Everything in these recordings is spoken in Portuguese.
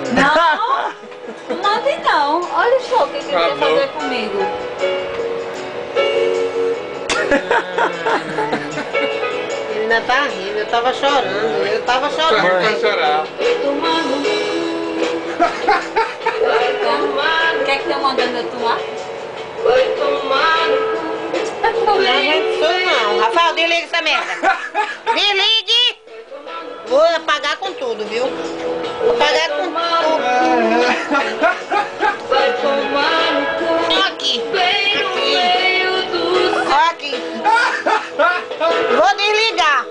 Não, não mande não. Olha só o que ele quer fazer comigo. Ele ainda tá rindo, eu tava chorando. Eu tava chorando. Vai chorar. O que é que tá mandando eu tomar? Não sou não. Rafael, desliga essa merda. Desligue! Vou apagar com tudo, viu? Vou apagar com tudo. Ó aqui. Ó aqui. Vou desligar.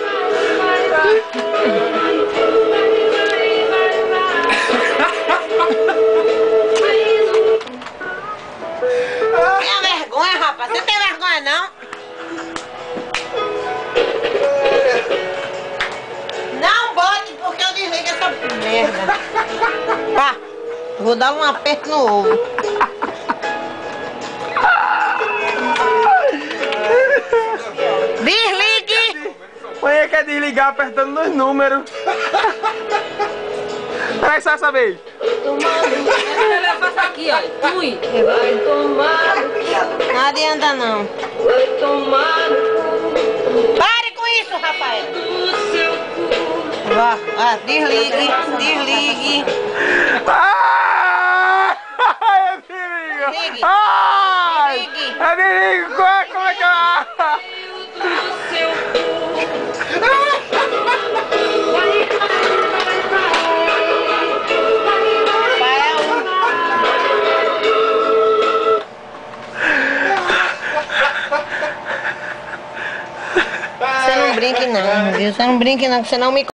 Tenha vergonha, rapaz. Você tem vergonha, não? Não bote porque eu desligo essa merda. Pá, vou dar um aperto no ovo. Desligue! Mãe quer desligar apertando nos números. Peraí só essa vez. Eu faço aqui, ó. Fui. Não adianta não. Pare com isso, Rafael. Vá, desligue, desligue. Ai, eu desligo. Desligue. Ai, Desligue. eu desligo. Como é que eu... Você não brinque não, viu? Você não brinque não, que você não me